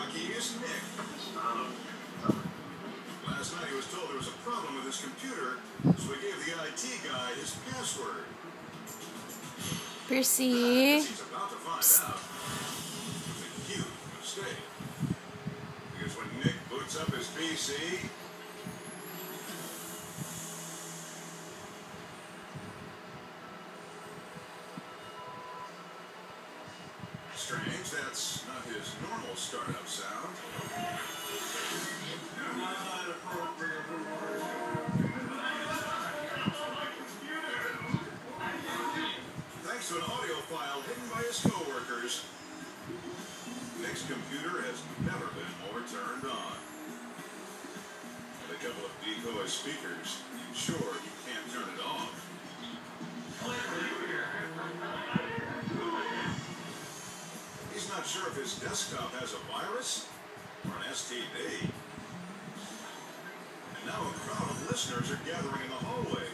jockey is Nick. Last night he was told there was a problem with his computer, so he gave the IT guy his password. Percy. He's about to find out. It was a huge mistake. Because when Nick boots up his PC, strange, that's not his normal startup sound. Thanks to an audio file hidden by his co-workers, Nick's computer has never been more turned on. With a couple of decoy speakers, sure, you can't turn it off. He's not sure if his desktop has a virus or an STD. And now a crowd of listeners are gathering in the hallway.